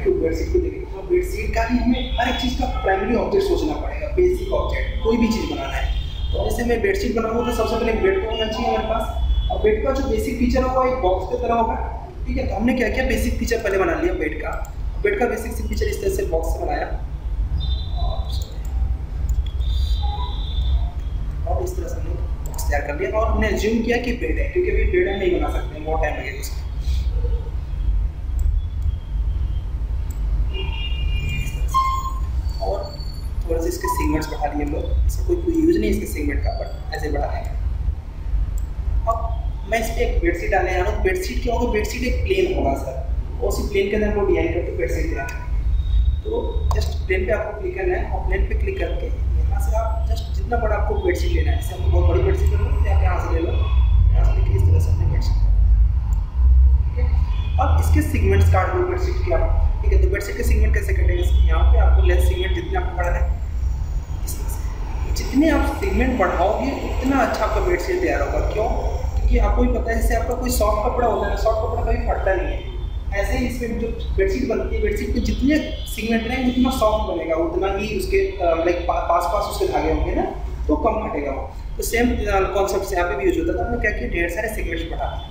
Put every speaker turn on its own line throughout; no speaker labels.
तो बेडशीट को देखेंगे तो बेडशीट का ही हमें हर एक चीज़ का प्राइमरी ऑब्जेक्ट सोचना पड़ेगा, बेसिक ऑब्जेक्ट कोई भी चीज़ बनाना है। तो जैसे मैं बेडशीट बनाऊंगा तो सबसे पहले बेड को होना चाहिए हमारे पास, और बेड का जो बेसिक फीचर होगा एक बॉक्स की तरह होगा, ठीक है। तो हमने क्या किया, बेसिक फीचर पहले बना लिया बेड का। बेड का बेसिक फीचर इस तरह से बॉक्स से बनाया और इस तरह से हमने बॉक्स तैयार कर लिया, और हमने अज्यूम किया कि बेड है, क्योंकि अभी बेड हम नहीं बना सकते, बहुत टाइम लगेगा उसमें। और थोड़ा सा इसके सेगमेंट्स बढ़ा लिए हम लोग, इसका कोई यूज नहीं इसके सेगमेंट का, बट ऐसे बढ़ा देंगे। अब मैं इस पर एक बेडशीट डालने जा रहा हूँ। बेडशीट क्या होगा, बेडशीट एक प्लेन होगा सर, और उसी प्लेन के अंदर हम लोग डिजाइन करके बेडशीट तैयार करेंगे। तो जस्ट प्लेन पे आपको क्लिक करना है, और प्लेन पे क्लिक करके यहाँ से आप जस्ट जितना बड़ा आपको बेडशीट लेना है, जैसे हमको बहुत बड़ी बेडशीट लेना है तो आप यहाँ से ले लो, यहाँ से लेके इस तरह से अपनी बेडशीट, ठीक है। अब इसके सेगमेंट्स काट दो बेडशीट के आप, ठीक है। तो बेडशीट के सेगमेंट कैसे कटेंगे, यहाँ पे आपको लेंथ सेगमेंट जितने आपको बढ़ाना है, जितने आप सेगमेंट बढ़ाओगे उतना अच्छा आपका बेडशीट तैयार होगा। क्यों? क्योंकि आपको भी पता है जैसे आपका कोई सॉफ्ट कपड़ा होता है ना, सॉफ्ट कपड़ा कभी फटता नहीं है, ऐसे ही इसमें जो बेडशीट बनती है, बेडशीट पे जितने सेगमेंट रहेंगे उतना सॉफ्ट बनेगा, उतना ही उसके लाइक पास उसके धागे होंगे ना, तो कम फटेगा वो। तो सेम कॉन्सेप्ट यहाँ पे भी यूज होता है। तो हमने क्या किया, ढेर सारे सेगमेंट्स बढ़ा दिए,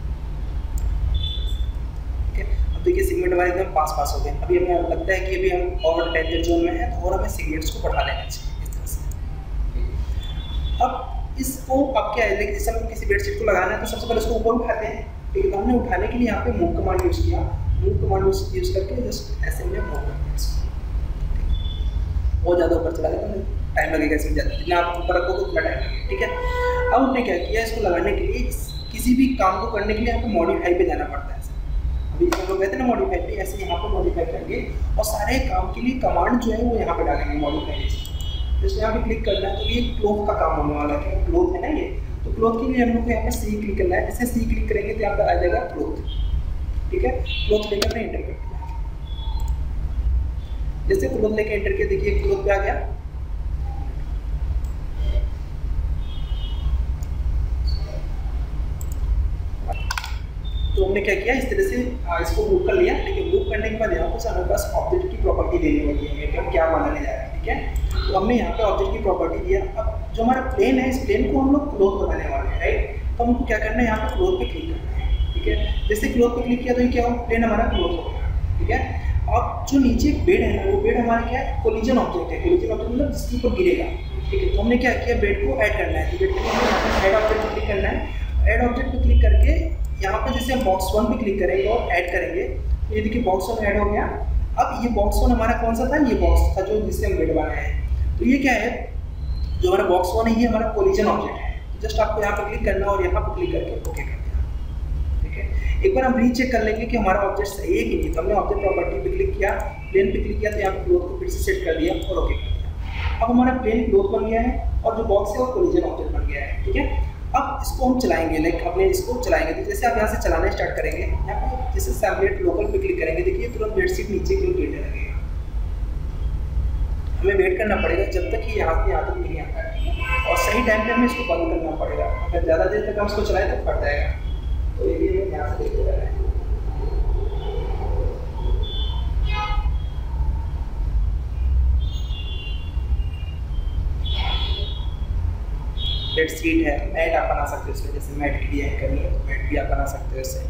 ठीक है। अब देखिए सेगमेंट हमारे एकदम पास हो गए। अभी हमें लगता है कि अभी हम और टेंजेंट जोन में है, तो और हमें सेगमेंट्स को बढ़ा लेना चाहिए इस तरह से। अब इसको अब क्या है, जैसे हम किसी बेडशीट को लगाना है तो सबसे पहले उसको ऊपर उठाते हैं, ठीक है। तो हमने उठाने के लिए यहाँ पे मूव कमांड यूज़ किया, मूव कमांड यूज़ करके जस्ट ऐसे में मूव करते हैं इसको, बहुत ज़्यादा ऊपर चला गया तो टाइम लगेगा इसमें ज़्यादा, जितना आप ऊपर रखोगे उतना टाइम लगेगा, ठीक है। अब हमने क्या किया, इसको लगाने के लिए किसी भी काम को करने के लिए आपको मॉडिफाई पे जाना पड़ता है। अभी हम लोग कहते हैं ना मॉडिफाई पे, ऐसे यहाँ पे मॉडिफाई करेंगे और सारे काम के लिए कमांड जो है वो यहाँ पे डालेंगे मॉडिफाई। जैसे यहाँ पे क्लिक करना है तो ये क्लोथ का काम होने वाला है, क्लोथ है ना ये, तो क्लोथ के लिए हम लोग को यहाँ पे सी क्लिक करना है। जैसे सी क्लिक करेंगे तो यहाँ पे आ जाएगा क्लोथ, ठीक है। क्लोथ लेकर हमने एंटर कर दिया, जैसे क्लोथ लेकर एंटर किया, देखिए क्लोथ पे आ गया। तो हमने क्या किया, इस तरह से इसको मूव कर लिया, लेकिन मूव करने के बाद यहाँ पे हमारे पास ऑब्जेक्ट की प्रॉपर्टी देनी होती है कि हम क्या बनाने जा रहे हैं, ठीक है। तो हमने यहाँ पे ऑब्जेक्ट की प्रॉपर्टी दिया। अब जो हमारा प्लेन है, इस प्लेन को हम लोग क्लोथ बनाने वाले हैं, राइट। तो हमको क्या करना है, यहाँ पे क्लोथ पे क्लिक करना है, ठीक है। जैसे क्लोथ पे क्लिक किया तो ये क्या हो, प्लेन हमारा क्लोथ हो गया, ठीक है। अब जो नीचे बेड है ना, वो बेड हमारा क्या है, कोलिजन ऑब्जेक्ट है। कोलिजन ऑब्जेक्ट मतलब जिसके ऊपर गिरेगा, ठीक है। तो हमने क्या किया, बेड को ऐड करना है। तो बेड के लिए हमें ऐड ऑब्जेक्ट पे क्लिक करना है। ऐड ऑब्जेक्ट पे क्लिक करके यहाँ पे जैसे हम बॉक्स 1 पे क्लिक करेंगे और ऐड करेंगे, तो ये देखिए बॉक्स 1 ऐड हो गया। अब ये बॉक्स 1 हमारा कौन सा था, ये बॉक्स था जो जिससे हम बेड बनाए हैं। तो ये क्या है, जो हमारा बॉक्स 1 है ये हमारा कोलिजन ऑब्जेक्ट है। जस्ट आपको यहाँ पे क्लिक करना और यहाँ पे क्लिक करके ओके कर दिया, ठीक है। एक बार हम रीचेक कर लेंगे कि हमारा ऑब्जेक्ट सही है कि नहीं। तो हमने ऑब्जेक्ट प्रॉपर्टी पे क्लिक किया, प्लेन पे क्लिक किया, तो यहाँ पे क्लोथ को फिर से सेट कर दिया और ओके कर दिया। अब हमारा प्लेन क्लोथ बन गया है और जो बॉक्स है वो कोलिजन ऑब्जेक्ट बन गया है, ठीक है। अब इसको हम चलाएंगे, लाइक अपने इसको चलाएंगे। तो जैसे आप यहाँ से चलाना स्टार्ट करेंगे, यहाँ पे जैसे सैम्पलेट लोकल पे क्लिक करेंगे, देखिए तुरंत बेडशीट नीचे की ओर गिरने लगेगा। हमें वेट करना पड़ेगा जब तक कि यहाँ तक नहीं आता है, और सही टाइम पे हमें इसको बंद करना पड़ेगा। अगर ज़्यादा देर तक हम इसको चलाएं तो फट जाएगा। तो ये भी हमें यहाँ से देखते रह रहे हैं। बेडशीट है, मैट आप बना सकते हो इसमें, जैसे मैट की डिजाइन करनी है तो मैट भी आप बना सकते हो इससे।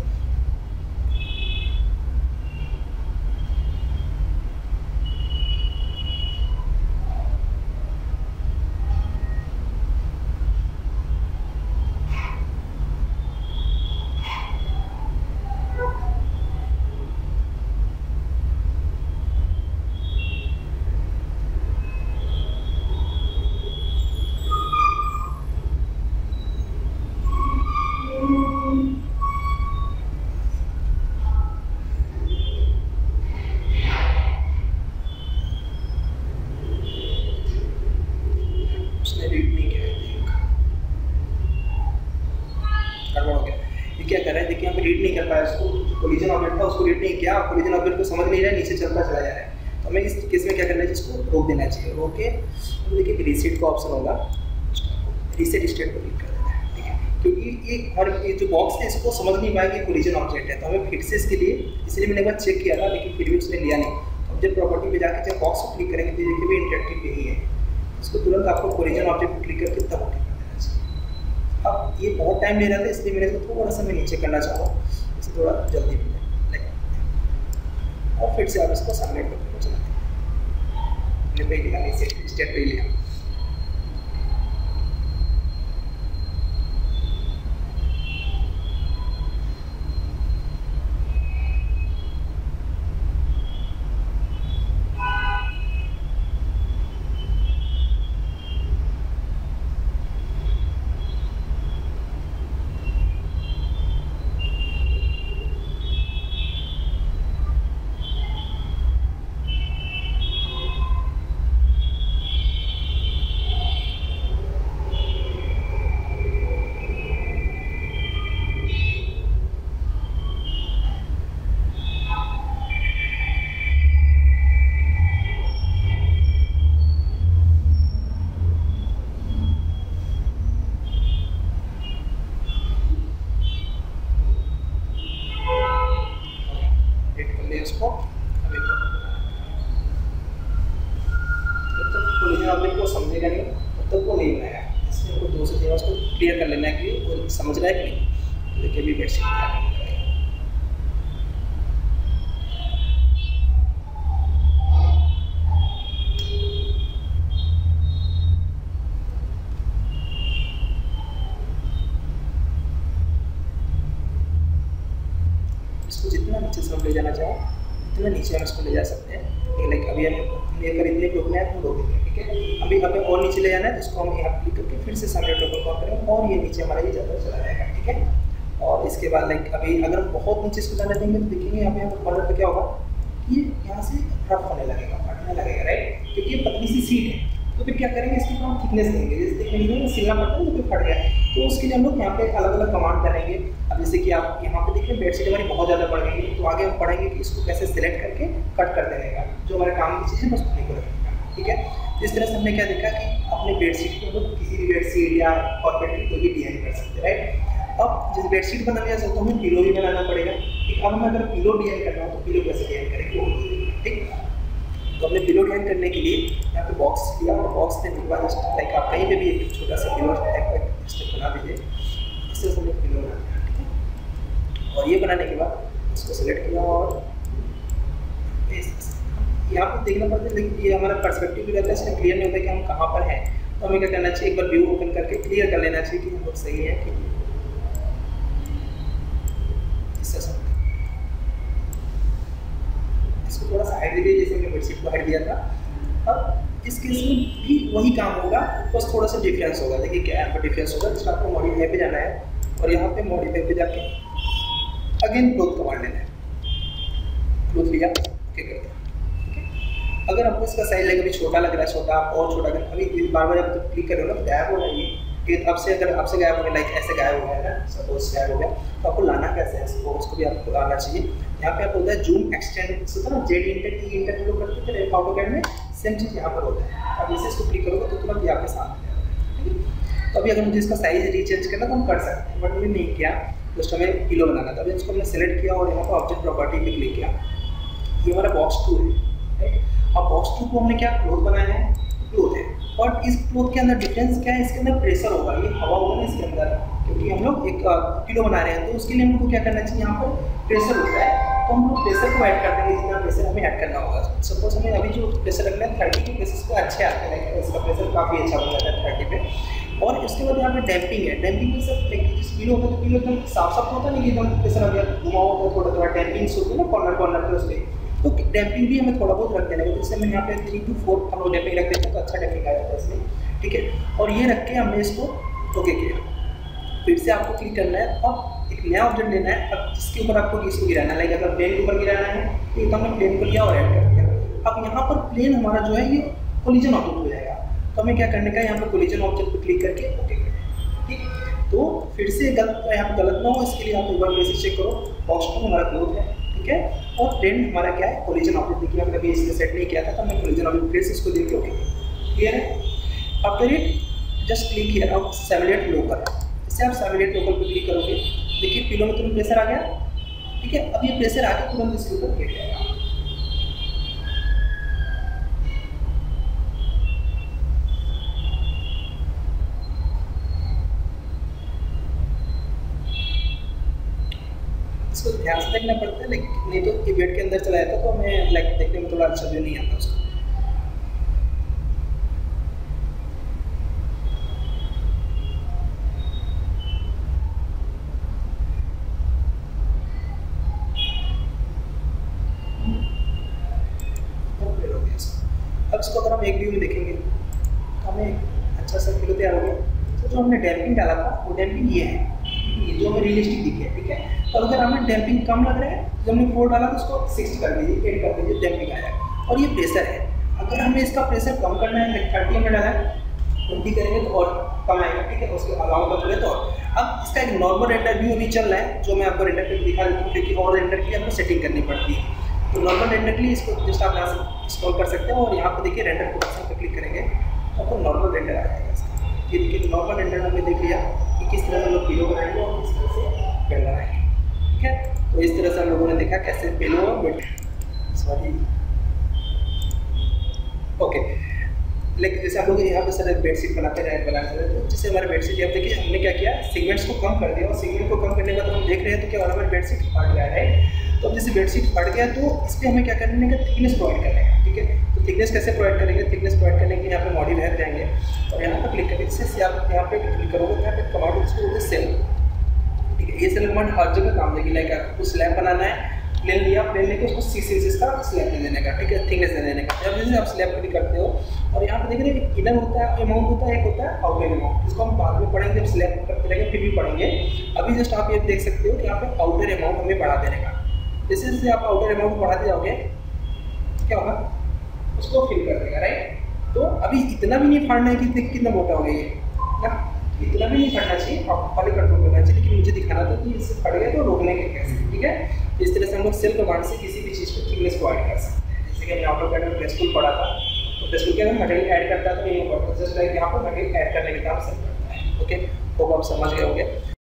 क्या कर रहा है, देखिए यहाँ पे रीड नहीं कर पाया, उसको कोलिजन ऑब्जेक्ट था उसको रीड नहीं किया, कोलिजन ऑब्जेक्ट को समझ नहीं रहा है, नीचे चलता चला जा रहा है। तो हमें इस केस में क्या करना है, जिसको रोक देना चाहिए। रोक के देखिए रीसेट का ऑप्शन होगा, रीसेट स्टेट पर क्लिक कर देना है, ठीक है। क्योंकि ये जो बॉक्स है इसको समझ नहीं पाएगा कोलिजन ऑब्जेक्ट है, तो हमें फिर से इसके लिए, इसलिए मैंने एक बार चेक किया था लेकिन फिर भी उसने लिया नहीं। ऑब्जेक्ट प्रॉपर्टी पे जाकर जब बॉक्स को क्लिक करेंगे तो देखिए भी इंटरेक्टिव यही है, इसको तुरंत आपको कोलिजन ऑब्जेक्ट पर क्लिक करके तब ओके कर देना चाहिए। अब ये बहुत टाइम ले रहा था इसलिए मैंने इसको थोड़ा सा मैं नीचे करना चाहूँगा, इसे थोड़ा जल्दी भी और फिर से आप इसको सबमिट करके चला दें। मैंने लिया नीचे स्टेप पे लिया। इसको अभी जब तक कोलिजन ऑब्जेक्ट को समझेगा नहीं तब तक वो नहीं बनाएगा, इसलिए हमको 2 से 3 बार उसको क्लियर कर लेना है कि वो समझ रहा है कि नहीं। तो देखिए भी बेडशीट क्या है। इसको जितना नीचे से हम ले जाना चाहो इतना नीचे हम इसको ले जा सकते हैं। लाइक अभी हम ये कर इतने रोकना है तो रोक देंगे, ठीक है। अभी हमें और नीचे ले जाना है तो इसको हम यहाँ क्लिक करके फिर से सबमिट टोकन कॉल करेंगे और ये नीचे हमारा ये ज़्यादा चला जाएगा, ठीक है। और इसके बाद लाइक अभी अगर हम बहुत नीचे इसको जाने देंगे तो देखेंगे यहाँ पे कॉर्नर पे क्या होगा, ये यहाँ से रफ होने लगेगा, फटने लगेगा, राइट, क्योंकि ये पतली सी सीट है। तो फिर क्या करेंगे, इसकी हम थिकनेस देंगे, जैसे देखेंगे सिलना पड़ता है तो फिर फट गया, तो उसके लिए हम लोग यहाँ पे अलग अलग कमांड करेंगे। अब जैसे कि आप यहाँ पे देखिए बेडशीट हमारी बहुत ज़्यादा बढ़ गई है, तो आगे हम पढ़ेंगे कि इसको कैसे सिलेक्ट करके कट कर देने का, जो हमारे काम की चीज़ है बस उन्हीं को रखेगा, ठीक है। तो इस तरह से हमने क्या देखा कि अपने बेडशीट को हम किसी भी बेडशीट या कॉर्पेट की कोई भी डिजाइन कर सकते हैं, राइट। अब जिस बेडशीट बनाने जा सकते हमें पिलो भी बनाना पड़ेगा, ठीक। अब हमें अगर पिलो डिजाइन करना हो तो पिलो कैसे डिजाइन करेंगे, ठीक। तो हमने पिलो डिजाइन करने के लिए यहाँ पे बॉक्स लिया और बॉक्स देने के बाद लाइक आप कहीं पे भी एक छोटा सा पिलो टाइप स्टेप बना दीजिए, इससे हमने पिलो बना दिया, ठीक है। और ये बनाने के बाद इसको सेलेक्ट किया और यहाँ पे देखना पड़ता है, लेकिन ये हमारा पर्सपेक्टिव भी रहता है, इसलिए क्लियर नहीं होता कि हम कहाँ पर हैं। तो हमें क्या करना चाहिए, एक बार व्यू ओपन करके क्लियर कर लेना चाहिए कि हम लोग सही है कि इसको थोड़ा सा हाइड दीजिए, जैसे हमने बेडशीट को हाइड दिया था। अब इस केस में भी वही काम होगा, बस थोड़ा सा डिफरेंस होगा। देखिए क्या यहाँ पर डिफरेंस होगा, जिसका आपको मॉडिफाई पे जाना है और यहाँ पे मॉडिफाई पे जाके अगेन क्लोथ कमांड लेना है, क्लोथ लिया ओके कर दिया, ठीक है। अगर आपको इसका साइज लगे अभी छोटा लग रहा है, छोटा आप और छोटा कर, अभी बार बार जब क्लिक कर रहे हो ना तो गायब हो जाएगी, कि आपसे अगर आपसे गायब हो गया, लाइक ऐसे गायब हो गया है ना, सपोज गायब हो गया, तो आपको लाना कैसे है इसको, उसको भी आपको लाना चाहिए। यहाँ पे आपको होता है जूम एक्सटेंड, होता है ना जेड इंटर ई इंटर हम लोग करते थे ऑटोकैड में, सेम चीज़ यहाँ पर होता है। अब इसे इसको क्लिक करोगे तो तुरंत यहाँ पे सामने आ जाएगा, ठीक है। तो अभी अगर मुझे इसका साइज रीचेंज करना तो हम कर सकते हैं, बट मैंने नहीं किया, जस्ट हमें किलो बनाना था। अभी इसको हमने सेलेक्ट किया और यहाँ पर ऑब्जेक्ट प्रॉपर्टी पे क्लिक किया, ये हमारा बॉक्स 2 है, राइट। अब बॉक्स 2 को हमने क्या क्लोथ बनाया है, क्लोथ है, और इस क्लोथ के अंदर डिफरेंस क्या है, इसके अंदर प्रेशर होगा, ये हवा होगा ना इसके अंदर, क्योंकि हम लोग एक किलो बना रहे हैं, तो उसके लिए हमको क्या करना चाहिए, यहाँ पर प्रेशर होता है, तो हम लोग प्रेशर को ऐड कर देंगे, जितना प्रेशर हमें ऐड करना होगा। सपोज हमें अभी जो प्रेशर रखना है 30 के प्रेशर को अच्छे आते हैं, इसका प्रेशर काफ़ी अच्छा बन जाता है 30 पे। और उसके बाद यहाँ पे डैम्पिंग है, डैम्पिंग में सब किलो होता है, तो किलो एकदम साफ साफ होता नहीं, एकदम प्रेशर आ गया घुमाओ होता है, थोड़ा थोड़ा डैम्पिंग होती है ना कॉर्नर कॉर्नर पे, उस पर तो डैम्पिंग भी हमें थोड़ा बहुत रख देना है। जैसे मैंने यहाँ पे 3 to 4 हम लोग डैम्पिंग रख देते हैं तो अच्छा डैम्पिंग आ जाता है इसमें, ठीक है। और ये रख के हमने इसको ओके किया, फिर से आपको क्लिक करना है, अब एक नया ऑब्जेक्ट लेना है, अब जिसके ऊपर आपको इसको गिराना है, लाइक अगर प्लेन के ऊपर गिराना है तो हमने प्लेन को लिया और ऐड कर दिया। अब यहाँ पर प्लेन हमारा जो है ये कोलिजन ऑब्जेक्ट हो जाएगा, तो हमें क्या करने का है, यहाँ पर कोलिजन ऑब्जेक्ट पर क्लिक करके ओके करें, ठीक। तो फिर से गलत यहाँ पर गलत ना हो, इसके लिए आप एक बार वैसे चेक करो, बॉक्स 2 हमारा क्लोथ है, ठीक है, और प्लेन हमारा क्या है, कोलिजन ऑब्जेक्ट। देखिए अगर अभी इसने सेट नहीं किया था तो हमने कोलिजन ऑब्जेक्ट फिर से इसको देख के ओके क्लियर है। अब करिए जस्ट क्लिक किया, अब सिमुलेट लोकल, इससे आप सिमुलेट लोकल पे क्लिक करोगे, देखिए पिलो में तुरंत प्रेशर आ गया, ठीक है। अब ये प्रेशर आके तुरंत इसके ऊपर गिर जाएगा। इसको ध्यान से देखना पड़ता है, लेकिन नहीं तो ये बेड के अंदर चला जाता तो हमें लाइक देखने में थोड़ा अच्छा भी नहीं आता उसको। अब इसको अगर हम एक व्यू में देखेंगे तो हमें अच्छा सा पिलो तैयार हो गया। तो जो हमने डैम्पिंग डाला था वो डैम्पिंग ये है, ये जो हमें रियलिस्टिक दिखे, ठीक है। तो अगर हमें डैम्पिंग कम लग रहा है तो हमने 4 डाला तो उसको 6 कर दीजिए, 8 कर दीजिए, डैम्पिंग आया। और ये प्रेशर है, अगर हमें इसका प्रेशर कम करना है, लाइक 30 में डाला है, 20 करेंगे तो और कम आएगा, ठीक है। उसके अलावा का बोले तो अब इसका एक नॉर्मल रेंडर व्यू अभी चल रहा है, जो मैं आपको रेंडर पे दिखा देता हूँ, क्योंकि और रेंडर के लिए आपको सेटिंग करनी पड़ती है। तो नॉर्मल रेंडर के लिए इसको जस्ट आप यहाँ से इंस्टॉल कर सकते हो और यहाँ पर देखिए रेंडर प्रोडक्शन पर क्लिक करेंगे तो आपको नॉर्मल रेंडर आ जाएगा इसका। ये देखिए नॉर्मल रेंडर हमने देख लिया कि किस तरह हम लोग पिलो बनाएंगे और किस तरह से बेड लगाएंगे, ठीक है। तो इस तरह से हम लोगों ने देखा कैसे पिलो और बेड, सॉरी ओके, लेकिन जैसे आप लोग यहाँ पे सर बेडशीट बनाते रहे तो जैसे हमारे बेडशीट आप देखिए हमने क्या किया, सेगमेंट्स को कम कर दिया और सेगमेंट को कम करने के बाद हम देख रहे हैं तो क्या हो रहा है, हमारी बेडशीट फट गया है। तो अब जैसे बेडशीट फट गया तो इस पर हमें क्या करने का थिकनेस प्रोवाइड करना है, ठीक है। तो थिकनेस कैसे प्रोवाइड करेंगे, थिकनेस प्रोवाइड करने के लिए यहाँ पे मॉडिफायर जाएंगे और यहाँ पर क्लिक करेंगे, इससे आप यहाँ पे क्लिक करोगे तो यहाँ पे कमांड इसको बोलते हैं सेल, ठीक है। ये सेल कमांड हर जगह काम देगी, लाइक आपको स्लैब बनाना है, प्लेन लिया, प्लेन लेके उसको 6 इंचेस का स्लैब दे देने का, ठीक है, थिकनेस दे देने का। जब जैसे आप स्लैब क्लिक करते हो और यहाँ पे देख रहे हैं इनर होता है अमाउंट होता है, एक होता है आउटर अमाउंट, इसको हम बाद में पढ़ेंगे, जब स्लैब करते रहेंगे फिर भी पढ़ेंगे। अभी जस्ट आप ये देख सकते हो कि यहाँ पे आउटर अमाउंट हमें बढ़ा देने का। जैसे जैसे आप आउटर अमाउंट बढ़ाते जाओगे क्या होगा, उसको फिल कर देगा, राइट। तो अभी इतना भी नहीं फाड़ना है कि देखिए कितना मोटा हो गया ये ना, इतना भी नहीं फटना चाहिए, आप खाली कंट्रोल करना चाहिए, लेकिन मुझे दिखाना था कि इससे फट गया तो रोकने के कैसे, ठीक है। तो इस तरह से हम लोग सेल कमांड से किसी भी चीज़ को थिकनेस प्रोवाइड कर सकते हैं। जैसे कि हमने AutoCAD में प्रेसटूल पढ़ा था, तो प्रेसटूल के अंदर मटेरियल ऐड करता है तो नहीं होगा, जस्ट लाइक यहाँ पर मटेरियल ऐड करने के काम सेल करता है, ओके। होप आप समझ गए होंगे।